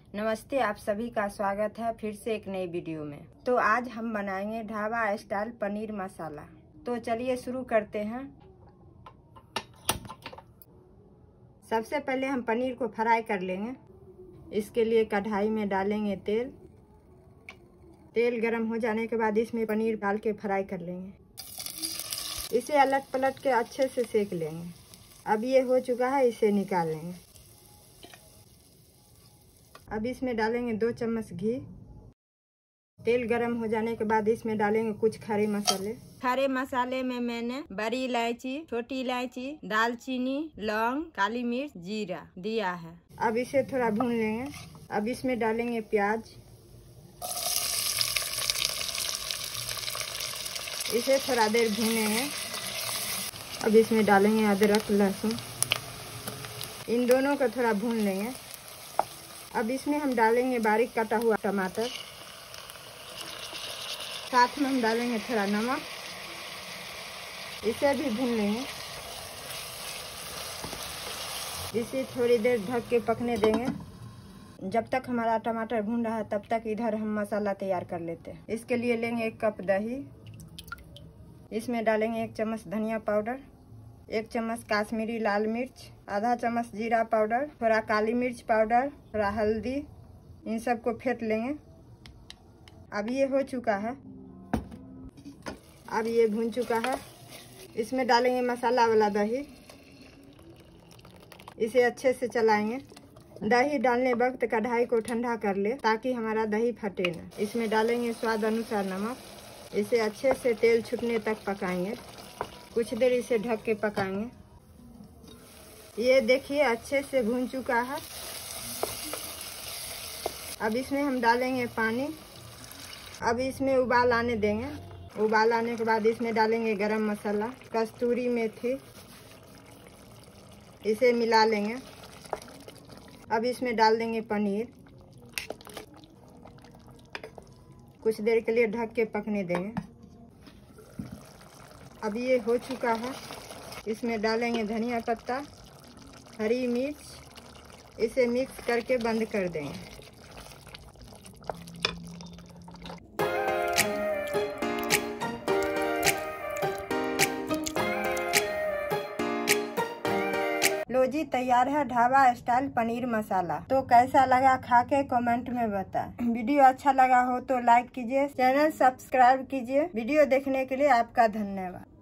नमस्ते, आप सभी का स्वागत है फिर से एक नई वीडियो में। तो आज हम बनाएंगे ढाबा स्टाइल पनीर मसाला। तो चलिए शुरू करते हैं। सबसे पहले हम पनीर को फ्राई कर लेंगे। इसके लिए कढ़ाई में डालेंगे तेल। तेल गरम हो जाने के बाद इसमें पनीर डाल के फ्राई कर लेंगे। इसे अलट पलट के अच्छे से सेक लेंगे। अब ये हो चुका है, इसे निकाल लेंगे। अब इसमें डालेंगे 2 चम्मच घी। तेल गरम हो जाने के बाद इसमें डालेंगे कुछ खड़े मसाले। खड़े मसाले में मैंने बड़ी इलायची, छोटी इलायची, दालचीनी, लौंग, काली मिर्च, जीरा दिया है। अब इसे थोड़ा भून लेंगे। अब इसमें डालेंगे प्याज। इसे थोड़ा देर भूनेंगे। अब इसमें डालेंगे अदरक, लहसुन। इन दोनों को थोड़ा भून लेंगे। अब इसमें हम डालेंगे बारीक कटा हुआ टमाटर। साथ में हम डालेंगे थोड़ा नमक। इसे भी भून लेंगे। इसे थोड़ी देर ढक के पकने देंगे। जब तक हमारा टमाटर भून रहा है तब तक इधर हम मसाला तैयार कर लेते हैं। इसके लिए लेंगे 1 कप दही। इसमें डालेंगे 1 चम्मच धनिया पाउडर, 1 चम्मच काश्मीरी लाल मिर्च, आधा चम्मच जीरा पाउडर, थोड़ा काली मिर्च पाउडर, थोड़ा हल्दी। इन सब को फेंट लेंगे। अब ये हो चुका है। अब ये भून चुका है। इसमें डालेंगे मसाला वाला दही। इसे अच्छे से चलाएंगे। दही डालने वक्त कढ़ाई को ठंडा कर ले ताकि हमारा दही फटे न। इसमें डालेंगे स्वाद अनुसार नमक। इसे अच्छे से तेल छूटने तक पकाएंगे। कुछ देर इसे ढक के पकाएंगे। ये देखिए अच्छे से भून चुका है। अब इसमें हम डालेंगे पानी। अब इसमें उबाल आने देंगे। उबाल आने के बाद इसमें डालेंगे गरम मसाला, कस्तूरी मेथी। इसे मिला लेंगे। अब इसमें डाल देंगे पनीर। कुछ देर के लिए ढक के पकने देंगे। अब ये हो चुका है। इसमें डालेंगे धनिया पत्ता, हरी मिर्च। इसे मिक्स करके बंद कर देंगे। लो जी, तैयार है ढाबा स्टाइल पनीर मसाला। तो कैसा लगा खा के कमेंट में बताएं। वीडियो अच्छा लगा हो तो लाइक कीजिए, चैनल सब्सक्राइब कीजिए। वीडियो देखने के लिए आपका धन्यवाद।